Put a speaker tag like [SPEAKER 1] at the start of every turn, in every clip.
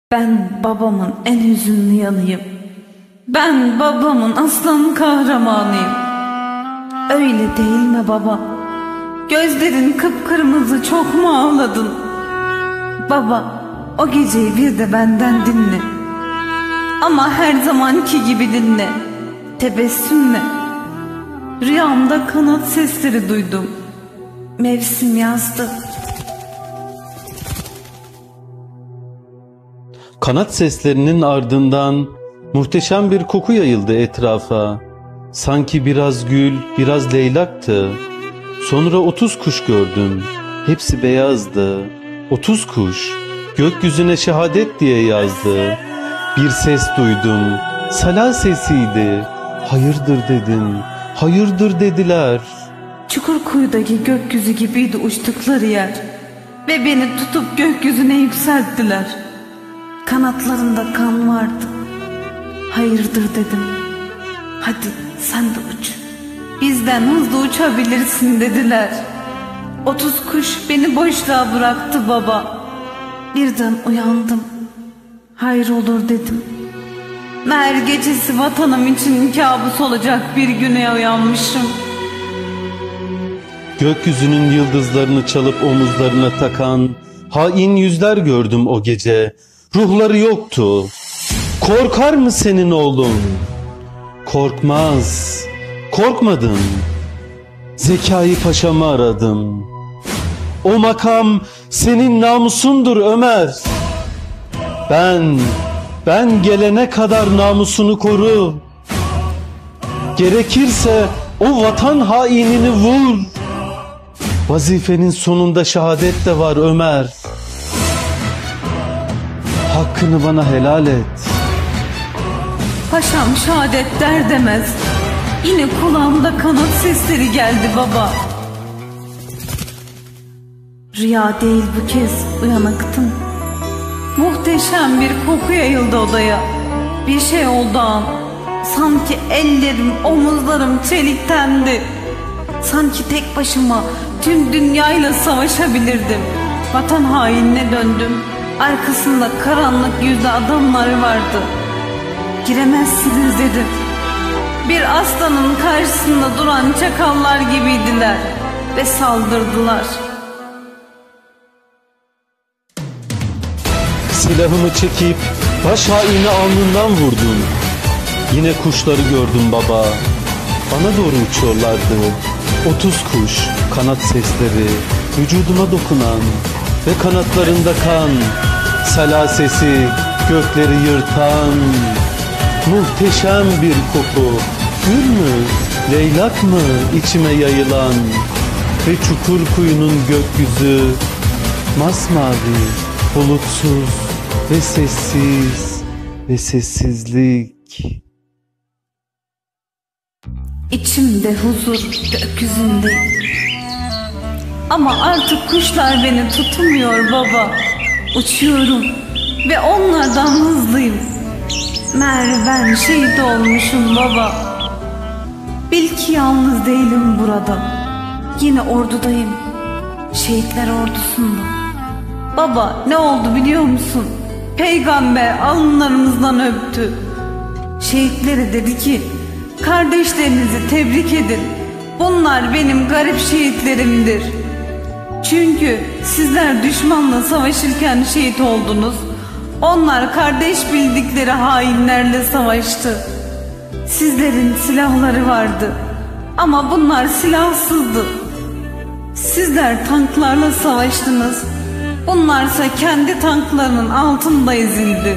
[SPEAKER 1] Ben babamın en hüzünlü yanıyım. Ben babamın aslan kahramanıyım. Öyle değil mi baba? Gözlerin kıpkırmızı, çok mu ağladın? Baba, o geceyi bir de benden dinle. Ama her zamanki gibi dinle. Tebessümle. Rüyamda kanat sesleri duydum. Mevsim yazdı.
[SPEAKER 2] Kanat seslerinin ardından muhteşem bir koku yayıldı etrafa. Sanki biraz gül, biraz leylaktı. Sonra 30 kuş gördüm. Hepsi beyazdı. 30 kuş gökyüzüne şehadet diye yazdı. Bir ses duydum. Sala sesiydi. Hayırdır dedim. Hayırdır dediler.
[SPEAKER 1] Çukurkuyu'daki gökyüzü gibiydi uçtukları yer. Ve beni tutup gökyüzüne yükselttiler. Kanatlarında kan vardı. Hayırdır dedim. Hadi sen de uç. Bizden hızlı uçabilirsin dediler. 30 kuş beni boşluğa bıraktı baba. Birden uyandım. Hayır olur dedim. Meğer gecesi vatanım için kabus olacak bir güne uyanmışım.
[SPEAKER 2] Gökyüzünün yıldızlarını çalıp omuzlarına takan hain yüzler gördüm o gece. Ruhları yoktu. Korkar mı senin oğlun? Korkmaz. Korkmadım. Zekai Paşa'mı aradım. O makam senin namusundur Ömer. Ben gelene kadar namusunu koru. Gerekirse o vatan hainini vur. Vazifenin sonunda şehadet de var Ömer. Hakkını bana helal et.
[SPEAKER 1] Paşam şehadet der demez yine kulağımda kanat sesleri geldi baba. Rüya değil bu kez, uyanıktım. Muhteşem bir koku yayıldı odaya. Bir şey oldu an. Sanki ellerim, omuzlarım çeliktendi. Sanki tek başıma tüm dünyayla savaşabilirdim. Vatan hainine döndüm. Arkasında karanlık yüzlü adamlar vardı. Giremezsiniz dedim. Bir aslanın karşısında duran çakallar gibiydiler ve saldırdılar.
[SPEAKER 2] Silahımı çekip baş haini alnından vurdum. Yine kuşları gördüm baba. Bana doğru uçuyorlardı. 30 kuş, kanat sesleri, vücuduma dokunan ve kanatlarında kan, sala sesi, gökleri yırtan. Muhteşem bir koku, gül mü, leylak mı içime yayılan ve Çukurkuyu'nun gökyüzü masmavi, bulutsuz ve sessiz ve sessizlik.
[SPEAKER 1] İçimde huzur, gökyüzünde. Ama artık kuşlar beni tutmuyor baba. Uçuyorum ve onlardan hızlıyım. Meğer ben şehit olmuşum baba. Bil ki yalnız değilim burada. Yine ordudayım. Şehitler ordusunda. Baba ne oldu biliyor musun? Peygamber alınlarımızdan öptü. Şehitlere dedi ki, kardeşlerinizi tebrik edin. Bunlar benim garip şehitlerimdir. Çünkü sizler düşmanla savaşırken şehit oldunuz. Onlar kardeş bildikleri hainlerle savaştı. Sizlerin silahları vardı. Ama bunlar silahsızdı. Sizler tanklarla savaştınız. Bunlarsa kendi tanklarının altında ezildi.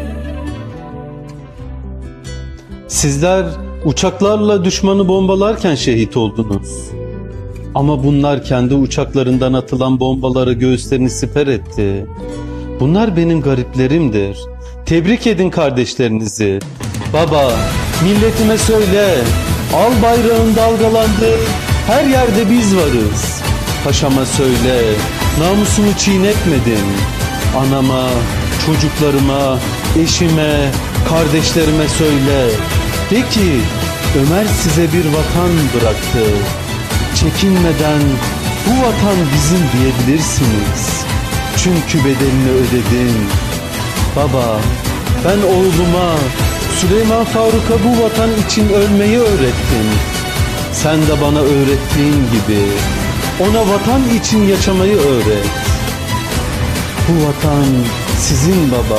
[SPEAKER 2] Sizler uçaklarla düşmanı bombalarken şehit oldunuz. Ama bunlar kendi uçaklarından atılan bombaları göğüslerini siper etti. Bunlar benim gariplerimdir. Tebrik edin kardeşlerinizi. Baba, milletime söyle, al bayrağın dalgalandı, her yerde biz varız. Paşama söyle, namusunu çiğnetmedin. Anama, çocuklarıma, eşime, kardeşlerime söyle. De ki, Ömer size bir vatan bıraktı. Çekinmeden bu vatan bizim diyebilirsiniz. Çünkü bedelini ödedin. Baba, ben oğluma, Süleyman Faruk'a bu vatan için ölmeyi öğrettim. Sen de bana öğrettiğin gibi ona vatan için yaşamayı öğret. Bu vatan sizin baba.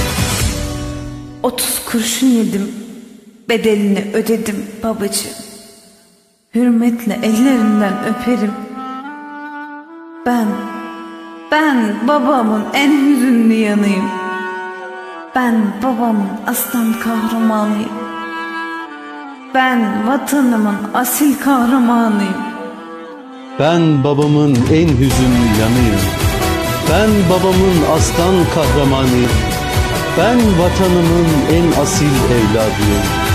[SPEAKER 1] 30 kurşun yedim, bedelini ödedim babacığım. Hürmetle ellerinden öperim. Ben babamın en hüzünlü yanıyım. Ben babamın aslan kahramanıyım. Ben vatanımın asil kahramanıyım.
[SPEAKER 2] Ben babamın en hüzünlü yanıyım. Ben babamın aslan kahramanıyım. Ben vatanımın en asil evladıyım.